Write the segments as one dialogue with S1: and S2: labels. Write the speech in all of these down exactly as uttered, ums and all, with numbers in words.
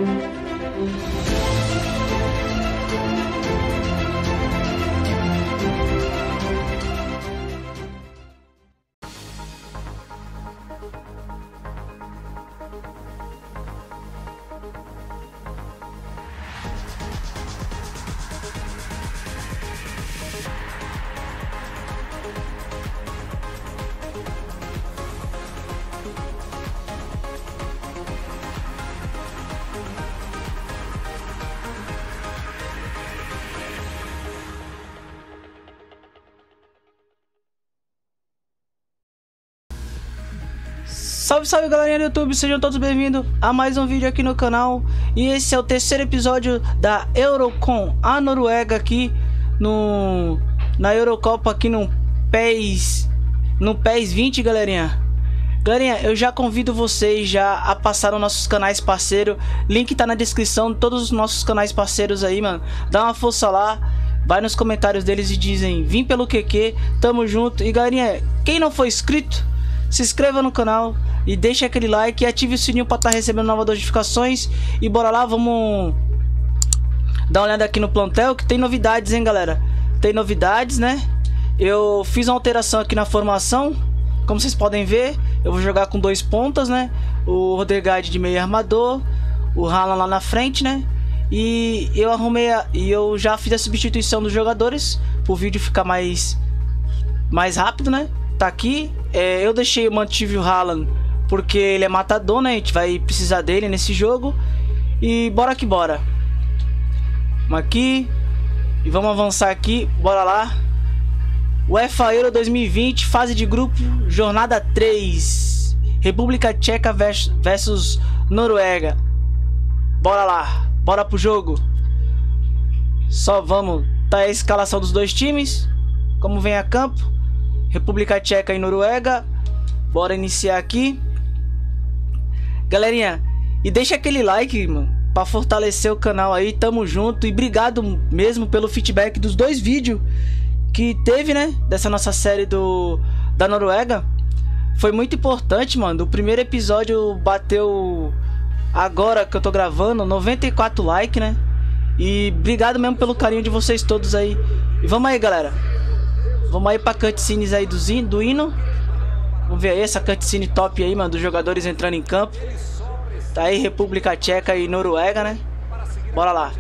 S1: Salve, salve galerinha do YouTube, sejam todos bem-vindos a mais um vídeo aqui no canal. E esse é o terceiro episódio da Eurocon, a Noruega aqui no na Eurocopa aqui no PES, no PES vinte, galerinha. Galerinha, eu já convido vocês já a passar nos nossos canais parceiros. Link tá na descrição de todos os nossos canais parceiros aí, mano. Dá uma força lá, vai nos comentários deles e dizem, vim pelo Q Q, tamo junto. E galerinha, quem não for inscrito, se inscreva no canal e deixa aquele like e ative o sininho para estar tá recebendo novas notificações. E bora lá, vamos dar uma olhada aqui no plantel que tem novidades, hein, galera. Tem novidades, né? Eu fiz uma alteração aqui na formação. Como vocês podem ver, eu vou jogar com dois pontas, né? O Odegaard de meio armador, o Haaland lá na frente, né? E eu arrumei a, e eu já fiz a substituição dos jogadores para o vídeo ficar mais mais rápido, né? Tá aqui. É, eu deixei, eu mantive o Haaland porque ele é matador, né? A gente vai precisar dele nesse jogo. E bora que bora. Vamos aqui. E vamos avançar aqui. Bora lá. UEFA Euro dois mil e vinte, fase de grupo, jornada três. República Tcheca versus Noruega. Bora lá. Bora pro jogo. Só vamos. Tá a escalação dos dois times. Como vem a campo. República Tcheca e Noruega. Bora iniciar aqui. Galerinha, e deixa aquele like, mano, pra fortalecer o canal aí. Tamo junto. E obrigado mesmo pelo feedback dos dois vídeos que teve, né? Dessa nossa série do da Noruega. Foi muito importante, mano. O primeiro episódio bateu, agora que eu tô gravando, noventa e quatro likes, né? E obrigado mesmo pelo carinho de vocês todos aí. E vamos aí, galera. Vamos aí pra cutscenes aí do, zin, do hino. Vamos ver aí essa cutscene top aí, mano, dos jogadores entrando em campo. Tá aí República Tcheca e Noruega, né? Bora lá.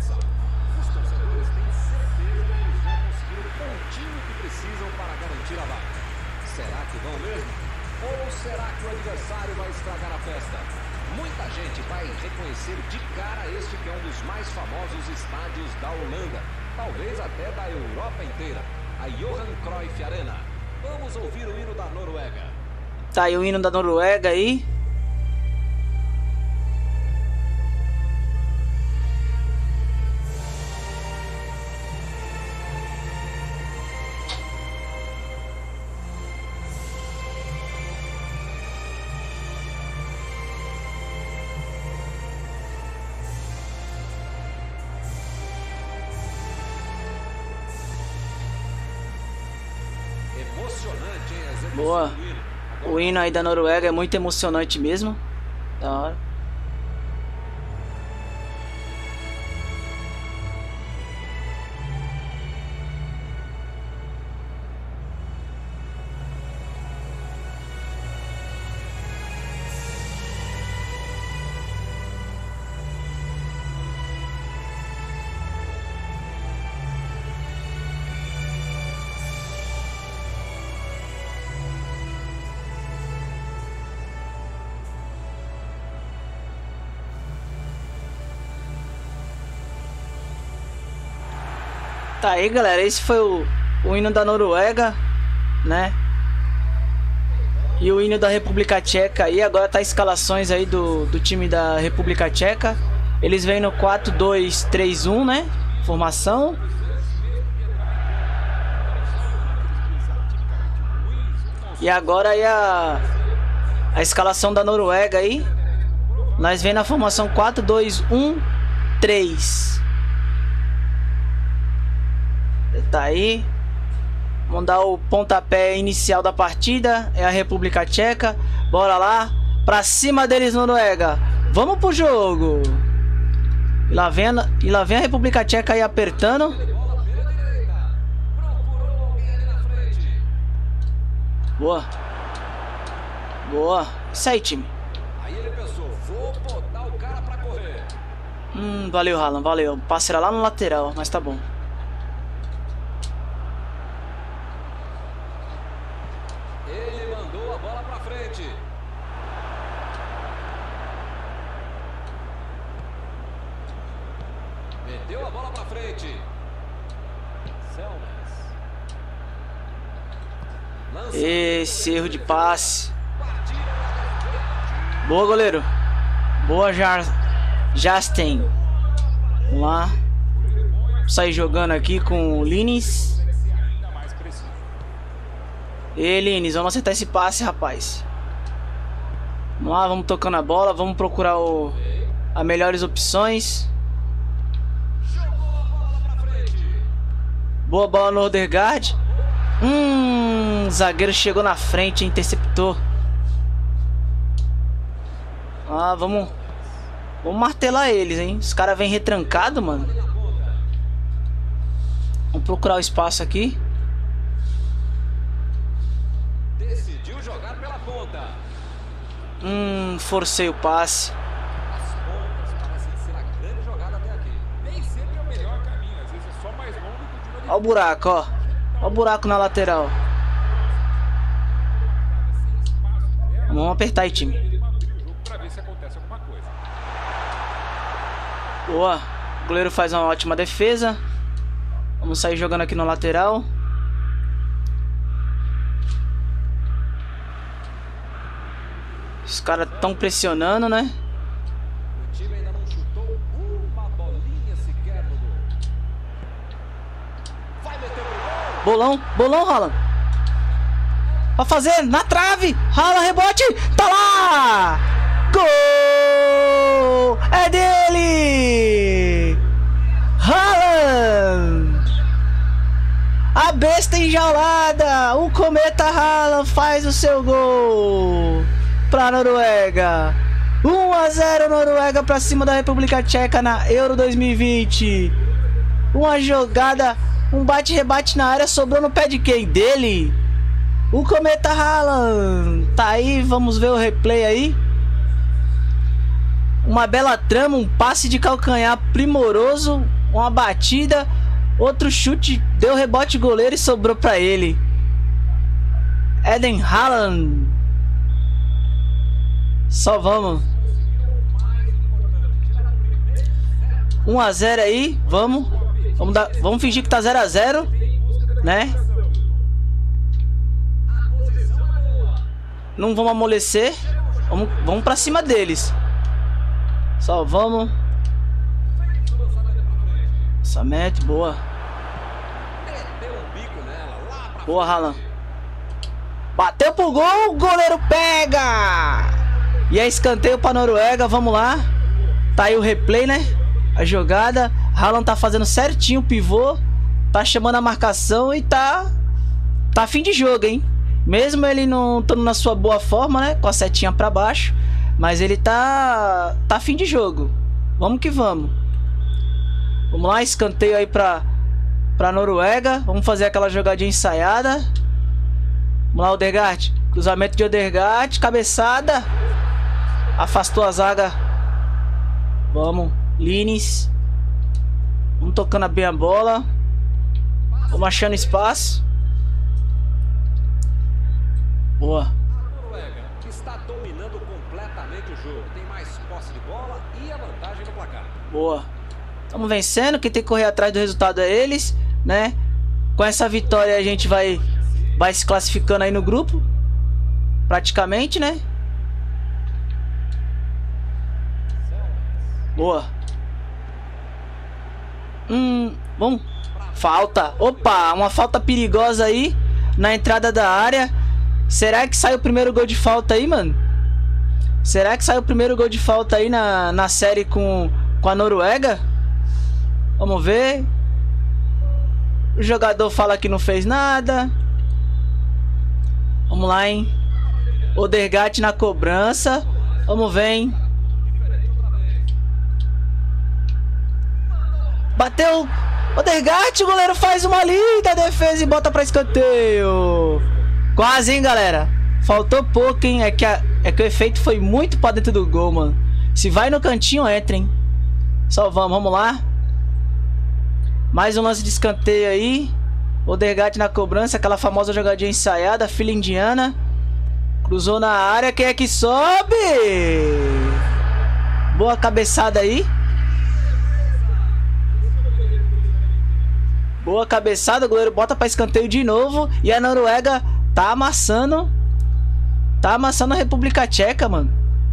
S2: Será que vão mesmo? Ou será que o adversário vai estragar a festa? Muita gente vai reconhecer de cara este que é um dos mais famosos estádios da Holanda. Talvez até da Europa inteira. A Johan Cruyff Arena. Vamos ouvir o hino da Noruega.
S1: Tá aí o hino da Noruega aí. Boa. O hino aí da Noruega é muito emocionante mesmo. Da hora. Tá aí, galera, esse foi o, o hino da Noruega, né? E o hino da República Tcheca aí. Agora tá escalações aí do, do time da República Tcheca. Eles vêm no quatro dois três um, né? Formação. E agora aí a, a escalação da Noruega aí. Nós vem na formação quatro dois um três. Tá aí. Vamos dar o pontapé inicial da partida. É a República Tcheca. Bora lá. Pra cima deles, Noruega. Vamos pro jogo. E lá vem a, e lá vem a República Tcheca aí apertando. Boa. Boa. Isso aí, time.
S2: Aí ele pensou, vou botar o cara pra correr.
S1: Hum, valeu, Haaland, valeu. O passe era lá no lateral, mas tá bom.
S2: Ele mandou a bola pra frente. Meteu a bola pra frente.
S1: Esse erro de passe. Boa, goleiro. Boa, Jar Justin. Vamos lá. Sair jogando aqui com o Lines. E Lines, vamos acertar esse passe, rapaz. Vamos lá, vamos tocando a bola. Vamos procurar o, as melhores opções. Boa bola no Odegaard. Hum, o zagueiro chegou na frente, interceptou. Ah, vamos Vamos martelar eles, hein. Os caras vêm retrancados, mano. Vamos procurar o espaço aqui.
S2: Decidiu jogar pela ponta.
S1: Hum, forcei o passe.
S2: As pontas parecem ser a grande jogada até aqui. Nem sempre é o melhor caminho, às vezes é só mais longo que o tiro de...
S1: Olha o buraco, ó. Olha o buraco na lateral. Vamos apertar aí, time. Boa. O goleiro faz uma ótima defesa. Vamos sair jogando aqui no lateral. Os caras estão pressionando, né?
S2: O time ainda não chutou uma bolinha sequer no gol. Vai meter pro gol.
S1: Bolão, bolão, Haaland. Vai fazer na trave. Haaland, rebote. Tá lá. Gol! É dele! Haaland! A besta enjaulada! O cometa Haaland faz o seu gol pra Noruega. um a zero Noruega pra cima da República Tcheca na Euro dois mil e vinte. Uma jogada, um bate-rebate na área, sobrou no pé de quem? Dele? O cometa Haaland. Tá aí, vamos ver o replay aí. Uma bela trama, um passe de calcanhar primoroso, uma batida, outro chute, deu rebote goleiro e sobrou pra ele. Eden Haaland. Só vamos. um a zero aí, vamos. Vamos, dar, vamos fingir que tá zero a zero, né? Não vamos amolecer. Vamos, vamos pra cima deles. Só vamos. Só mete, boa. Boa, Haaland. Bateu pro gol, o goleiro pega. E é escanteio pra Noruega, vamos lá. Tá aí o replay, né? A jogada. Haaland tá fazendo certinho o pivô. Tá chamando a marcação e tá... Tá fim de jogo, hein? Mesmo ele não estando na sua boa forma, né? Com a setinha pra baixo. Mas ele tá... Tá fim de jogo. Vamos que vamos. Vamos lá, escanteio aí pra... Pra Noruega. Vamos fazer aquela jogadinha ensaiada. Vamos lá, Odegaard. Cruzamento de Odegaard. Cabeçada. Afastou a zaga. Vamos. Lines. Vamos tocando bem a bola. Vamos achando espaço. Boa.
S2: Está dominando completamente o jogo. Tem mais posse de bola e a vantagem no placar.
S1: Boa. Estamos vencendo. Quem tem que correr atrás do resultado é eles, né? Com essa vitória a gente vai vai se classificando aí no grupo, praticamente, né? Boa. Hum, vamos. Falta. Opa, uma falta perigosa aí na entrada da área. Será que sai o primeiro gol de falta aí, mano? Será que sai o primeiro gol de falta aí na, na série com, com a Noruega? Vamos ver. O jogador fala que não fez nada. Vamos lá, hein? Odegaard na cobrança. Vamos ver, hein? Bateu. Odegaard, o goleiro faz uma linda defesa e bota pra escanteio. Quase, hein, galera. Faltou pouco, hein. É que, a, é que o efeito foi muito pra dentro do gol, mano. Se vai no cantinho, entra, hein. Só vamos, vamos lá. Mais um lance de escanteio aí. Odegaard na cobrança, aquela famosa jogadinha ensaiada, filha indiana. Cruzou na área, quem é que sobe? Boa cabeçada aí. Boa cabeçada, o goleiro bota pra escanteio de novo. E a Noruega tá amassando. Tá amassando a República Tcheca, mano.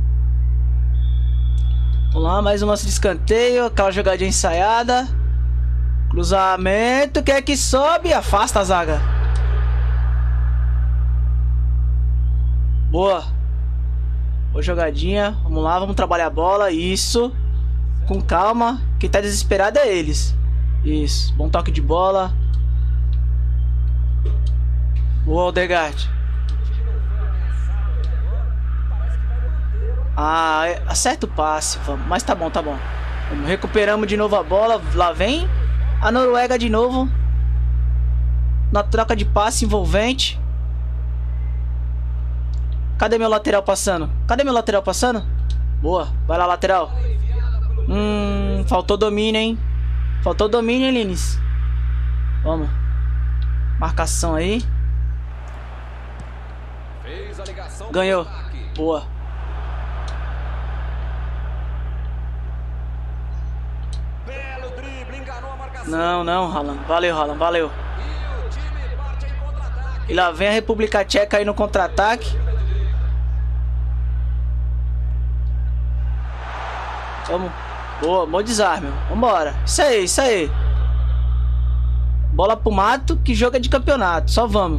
S1: Vamos lá, mais um lance de escanteio. Aquela jogadinha ensaiada. Cruzamento, quem é que sobe? Afasta a zaga. Boa. Boa jogadinha. Vamos lá, vamos trabalhar a bola. Isso. Com calma. Quem tá desesperado é eles. Isso. Bom toque de bola. Boa, Odegaard. Ah, acerta o passe. Vamos. Mas tá bom, tá bom. Vamos. Recuperamos de novo a bola. Lá vem a Noruega de novo. Na troca de passe envolvente. Cadê meu lateral passando? Cadê meu lateral passando? Boa. Vai lá, lateral. Hum, faltou domínio, hein? Faltou domínio, hein, Lines? Vamos. Marcação aí. Ganhou. Boa. Não, não, Haaland. Valeu, Haaland. Valeu. E lá vem a República Tcheca aí no contra-ataque. Vamos. Boa, bom desarme. Vambora. Isso aí, isso aí. Bola pro mato, que jogo é de campeonato. Só vamos.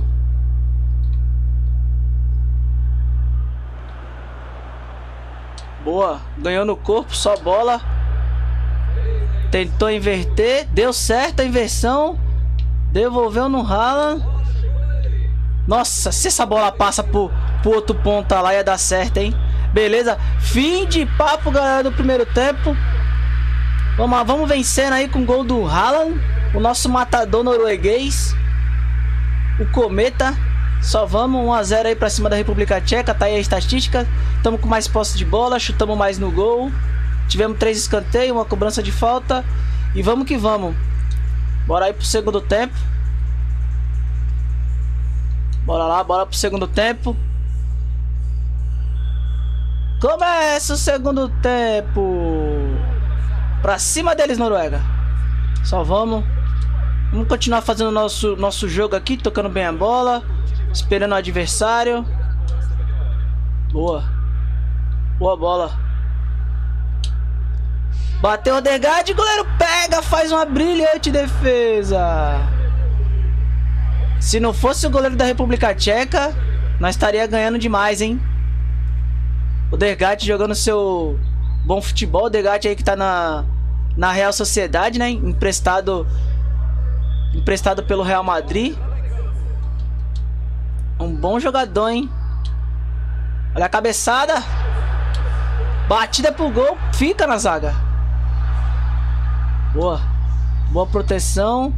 S1: Boa. Ganhou no corpo, só bola. Tentou inverter. Deu certo a inversão. Devolveu no Haaland. Nossa, se essa bola passa pro, pro outro ponta lá, ia dar certo, hein? Beleza. Fim de papo, galera, do primeiro tempo. Vamos lá, vamos vencendo aí com o gol do Haaland. O nosso matador norueguês. O Cometa. Só vamos, um a zero aí pra cima da República Tcheca. Tá aí a estatística. Estamos com mais posse de bola, chutamos mais no gol. Tivemos três escanteios, uma cobrança de falta. E vamos que vamos. Bora aí pro segundo tempo. Bora lá, bora pro segundo tempo. Começa o segundo tempo. Pra cima deles, Noruega. Só vamos. Vamos continuar fazendo nosso, nosso jogo aqui, tocando bem a bola. Esperando o adversário. Boa. Boa bola. Bateu o Odegaard, goleiro pega, faz uma brilhante defesa. Se não fosse o goleiro da República Tcheca, nós estaria ganhando demais, hein? Odegaard jogando seu bom futebol. Odegaard aí que tá na, na Real Sociedade, né? Emprestado, emprestado pelo Real Madrid. Um bom jogador, hein? Olha a cabeçada. Batida pro gol. Fica na zaga. Boa. Boa proteção.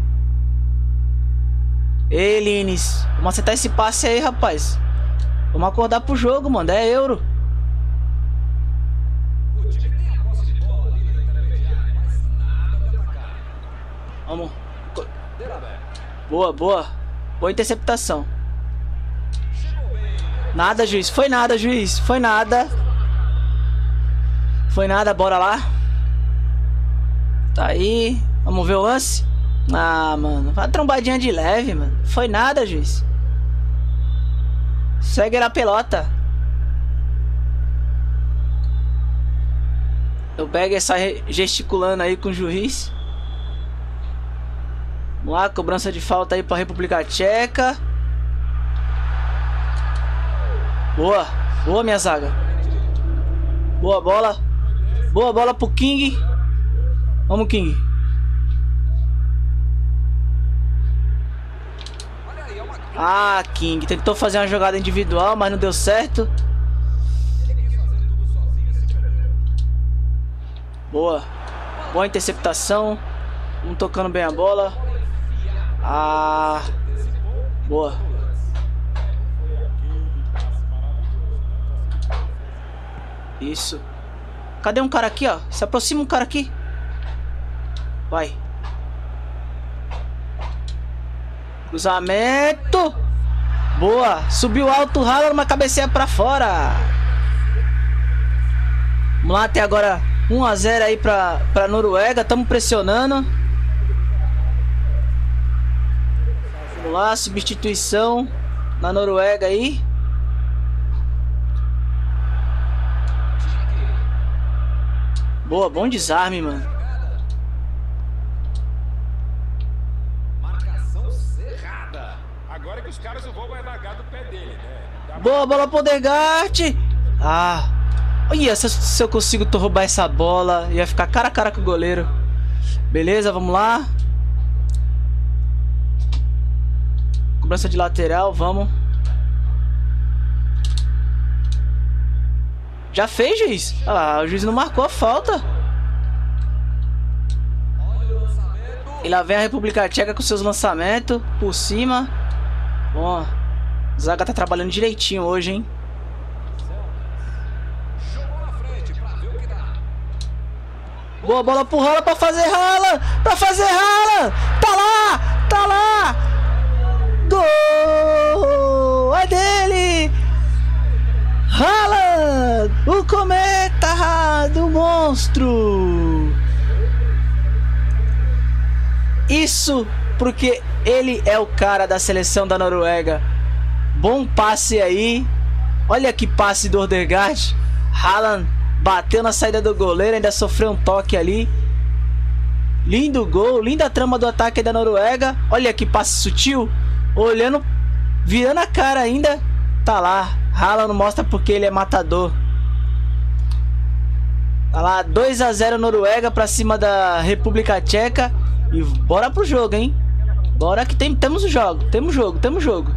S1: Ei, Lines. Vamos acertar esse passe aí, rapaz. Vamos acordar pro jogo, mano. É euro. Vamos. Boa, boa. Boa interceptação. Nada, juiz. Foi nada, juiz. Foi nada. Foi nada, bora lá. Tá aí. Vamos ver o lance. Ah, mano. Vai trombadinha de leve, mano. Foi nada, juiz. Segue a pelota. O Berger sai gesticulando aí com o juiz. Vamos lá, cobrança de falta aí pra República Tcheca. Boa. Boa, minha zaga. Boa bola. Boa bola pro King. Vamos, King. Ah, King. Tentou fazer uma jogada individual, mas não deu certo. Boa. Boa interceptação. Vamos tocando bem a bola. Ah, boa. Isso. Cadê um cara aqui, ó? Se aproxima um cara aqui. Vai. Cruzamento. Boa. Subiu alto, rala uma cabeceia pra fora. Vamos lá, até agora um a zero aí pra, pra Noruega. Tamo pressionando. Vamos lá, substituição na Noruega aí. Boa, bom desarme, mano.
S2: Marcação cerrada. Agora que os caras o voo vai largar do pé dele, né?
S1: Boa, bola pro Odegaard. Ah. Olha, se, se eu consigo roubar essa bola, ia ficar cara a cara com o goleiro. Beleza, vamos lá. Cobrança de lateral, vamos. Já fez, juiz? Ah, o juiz não marcou a falta. E lá vem a República Tcheca com seus lançamentos por cima. Bom, o zaga tá trabalhando direitinho hoje, hein? Boa bola pro Haaland pra fazer Haaland! Pra fazer Haaland! Tá lá! Tá lá! Gol! É dele! Haaland! O cometa do monstro! Isso porque ele é o cara da seleção da Noruega. Bom passe aí. Olha que passe do Odegaard. Haaland bateu na saída do goleiro, ainda sofreu um toque ali. Lindo gol, linda trama do ataque da Noruega. Olha que passe sutil. Olhando, virando a cara ainda. Tá lá, Haaland mostra porque ele é matador. Tá lá, dois a zero Noruega pra cima da República Tcheca. E bora pro jogo, hein? Bora que tem, temos o jogo, temos jogo, temos jogo.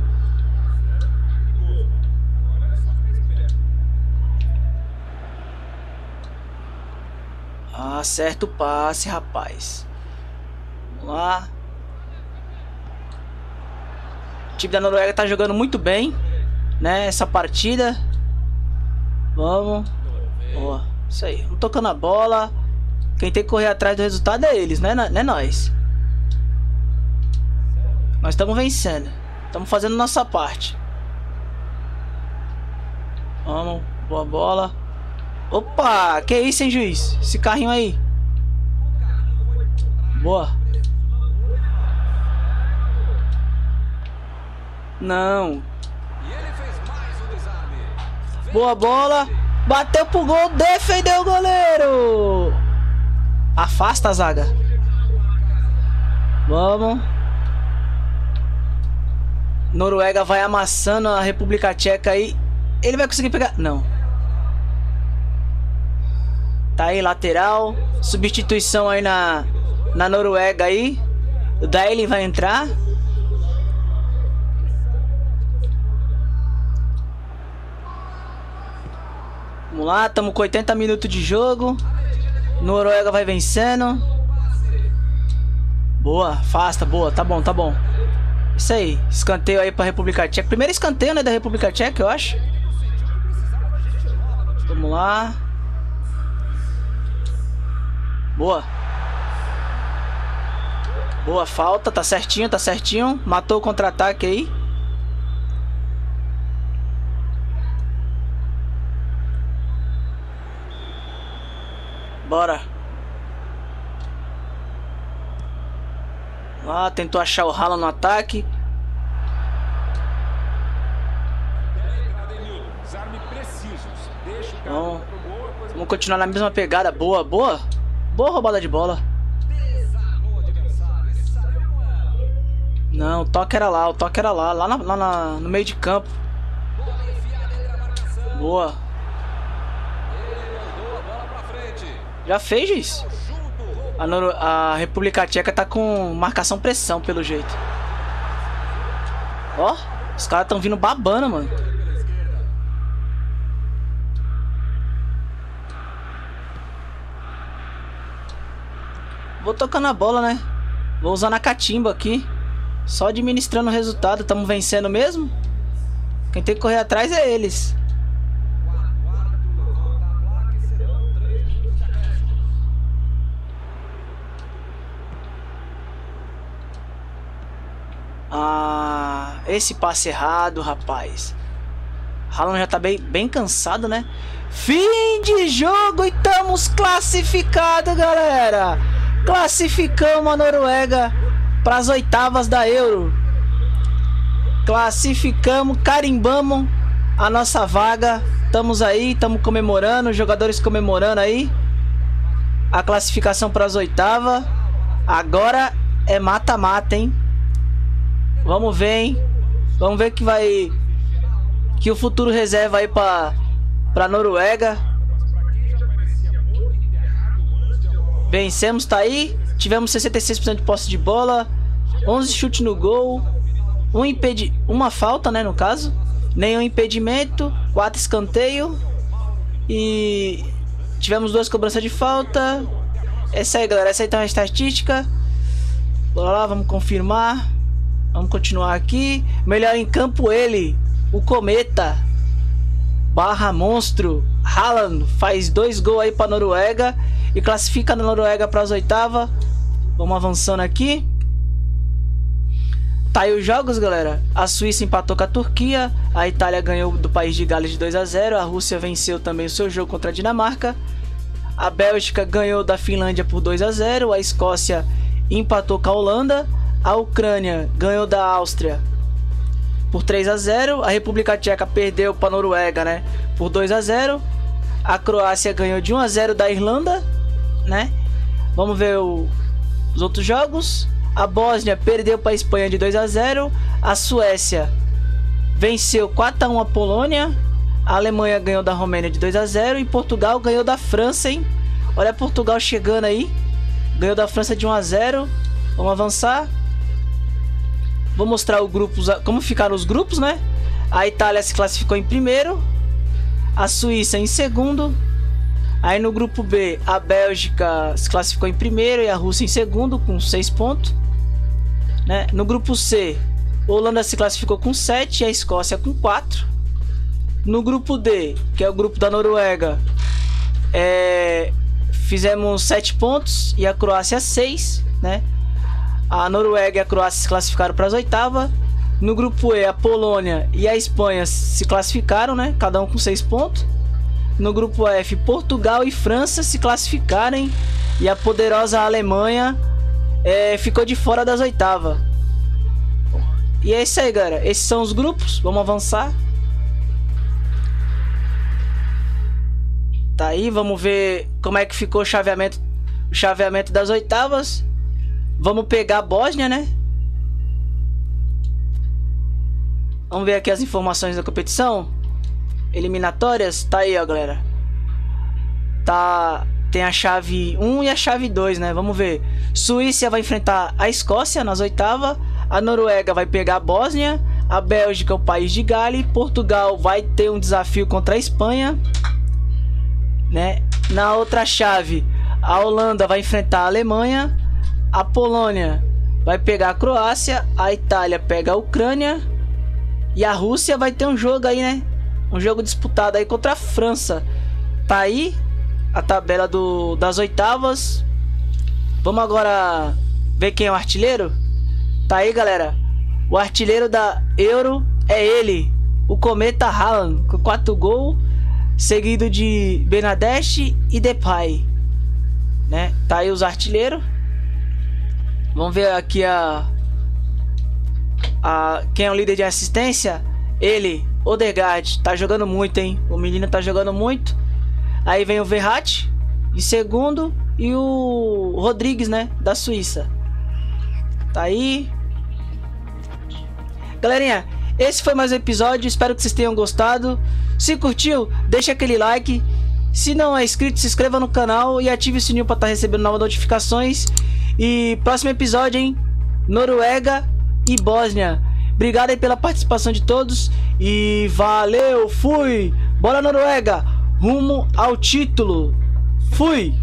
S1: Acerta o passe, rapaz. Vamos lá. O time da Noruega tá jogando muito bem, né? Essa partida. Vamos. Boa. Isso aí. Vamos tocando a bola. Quem tem que correr atrás do resultado é eles, né? Não é nós. Nós estamos vencendo. Estamos fazendo nossa parte. Vamos. Boa bola. Opa, que isso, hein, juiz? Esse carrinho aí. Boa. Não. Boa bola. Bateu pro gol, defendeu o goleiro. Afasta a zaga. Vamos. Noruega vai amassando a República Tcheca aí. Ele vai conseguir pegar... Não. Tá aí, lateral. Substituição aí na, na Noruega aí. O Daily vai entrar. Vamos lá, estamos com oitenta minutos de jogo. Noruega vai vencendo. Boa, afasta, boa, tá bom, tá bom. Isso aí, escanteio aí pra República Tcheca. Primeiro escanteio, né, da República Tcheca, eu acho. Vamos lá. Boa. Boa falta, tá certinho, tá certinho. Matou o contra-ataque aí. Bora. Lá, tentou achar o Haaland no ataque. Bom, vamos continuar na mesma pegada. Boa, boa. Boa roubada de bola. Não, o toque era lá, o toque era lá. Lá, na, lá na, no meio de campo. Boa. Já fez isso? A, Noro a República Tcheca tá com marcação pressão, pelo jeito. Ó, os caras tão vindo babando, mano. Vou tocar na bola, né? Vou usar na catimba aqui. Só administrando o resultado. Estamos vencendo mesmo. Quem tem que correr atrás é eles. Ah, esse passe errado, rapaz. Haaland já tá bem, bem cansado, né? Fim de jogo e estamos classificados, galera. Classificamos a Noruega para as oitavas da Euro. Classificamos, carimbamos a nossa vaga. Estamos aí, estamos comemorando, os jogadores comemorando aí a classificação para as oitavas. Agora é mata-mata, hein? Vamos ver, hein? Vamos ver que vai... que o futuro reserva aí para para Noruega. Vencemos, tá aí. Tivemos sessenta e seis por cento de posse de bola, onze chutes no gol, um impedi... uma falta, né, no caso. Nenhum impedimento, quatro escanteio. E tivemos duas cobranças de falta. Essa aí, galera, essa aí tá uma estatística. Bora lá, vamos confirmar. Vamos continuar aqui. Melhor em campo ele, o Cometa barra monstro Haaland, faz dois gols aí para Noruega e classifica a Noruega para as oitavas. Vamos avançando aqui. Tá aí os jogos, galera. A Suíça empatou com a Turquia, a Itália ganhou do país de Gales de dois a zero, a Rússia venceu também o seu jogo contra a Dinamarca, a Bélgica ganhou da Finlândia por dois a zero, a Escócia empatou com a Holanda, a Ucrânia ganhou da Áustria por três a zero. A República Tcheca perdeu para a Noruega, né, por dois a zero. A Croácia ganhou de um a zero da Irlanda, né? Vamos ver o, os outros jogos. A Bósnia perdeu para a Espanha de dois a zero. A Suécia venceu quatro a um a Polônia. A Alemanha ganhou da Romênia de dois a zero. E Portugal ganhou da França, hein? Olha Portugal chegando aí. Ganhou da França de um a zero. Vamos avançar. Vou mostrar o grupos, como ficaram os grupos, né? A Itália se classificou em primeiro, a Suíça em segundo. Aí no grupo B, a Bélgica se classificou em primeiro e a Rússia em segundo com seis pontos, né? No grupo C, a Holanda se classificou com sete e a Escócia com quatro. No grupo D, que é o grupo da Noruega, é... fizemos sete pontos e a Croácia seis, né? A Noruega e a Croácia se classificaram para as oitavas. No grupo E, a Polônia e a Espanha se classificaram, né? Cada um com seis pontos. No grupo F, Portugal e França se classificaram. E a poderosa Alemanha é, ficou de fora das oitavas. E é isso aí, galera. Esses são os grupos. Vamos avançar. Tá aí, vamos ver como é que ficou o chaveamento, o chaveamento das oitavas. Vamos pegar a Bósnia, né? Vamos ver aqui as informações da competição. Eliminatórias. Tá aí, ó, galera. Tá... Tem a chave um e a chave dois, né? Vamos ver. Suíça vai enfrentar a Escócia nas oitavas. A Noruega vai pegar a Bósnia. A Bélgica, o país de Gales. Portugal vai ter um desafio contra a Espanha, né? Na outra chave, a Holanda vai enfrentar a Alemanha. A Polônia vai pegar a Croácia, a Itália pega a Ucrânia e a Rússia vai ter um jogo aí, né? Um jogo disputado aí contra a França. Tá aí a tabela do, das oitavas. Vamos agora ver quem é o artilheiro? Tá aí, galera. O artilheiro da Euro é ele, o Cometa Haaland, com quatro gols, seguido de Bernadette e Depay, né? Tá aí os artilheiros. Vamos ver aqui a, a quem é o líder de assistência. Ele, Odegaard, tá jogando muito, hein? O menino tá jogando muito. Aí vem o Verratti em segundo e o Rodrigues, né, da Suíça. Tá aí. Galerinha, esse foi mais um episódio. Espero que vocês tenham gostado. Se curtiu, deixa aquele like. Se não é inscrito, se inscreva no canal e ative o sininho para estar recebendo novas notificações. E próximo episódio, hein? Noruega e Bósnia. Obrigado aí pela participação de todos. E valeu, fui! Bora Noruega! Rumo ao título! Fui!